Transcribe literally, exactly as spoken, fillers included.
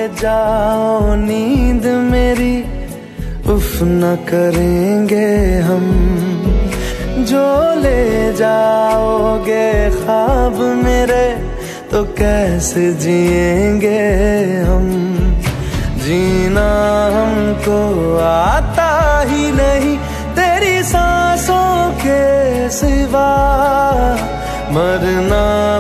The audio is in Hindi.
जाओ नींद मेरी, उफ न करेंगे हम। जो ले जाओगे ख्वाब मेरे, तो कैसे जिएंगे हम। जीना हमको आता ही नहीं तेरी सांसों के सिवा, मरना